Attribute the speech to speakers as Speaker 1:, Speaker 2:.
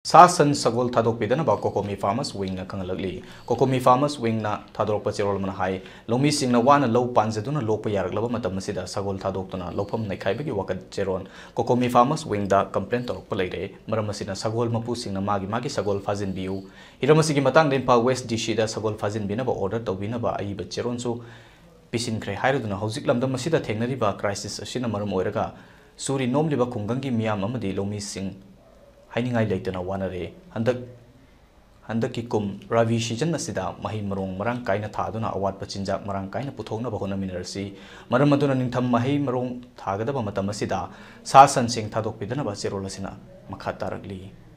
Speaker 1: Sasan Sagol Thadokpidanaba COCOMI Farmers Wing na kanghanlakli. COCOMI Farmers Wing na thadokpa cherol man hai. Lomi sing na wana low panjaduna lokpa yaraglaba matam masida Sagol Thadokpana lopam naikhaiba wakat cheron. COCOMI Farmers Wing da complaint torokpa leire. Maram masina Sagol mapu sing na magi Sagol fazin biu. Hiramasigi matang din pa West DC da Sagol fazin binaba order tawbinaba aiba cheron so pisin kre hairaduna hauzik lamda masida thengnariba crisis asina maram oiraga suri nomliba khunggangi miyam amadi lomi sing Hainingai leitana wanare handak kum ravi season asida mahi marong marang kaina thaduna awat pachinjak marang kaina puthongna bahona minersi maram aduna ningtham mahi marong thagadaba matam asida sa san sing thadokpidanaba cherol asina makha tarakli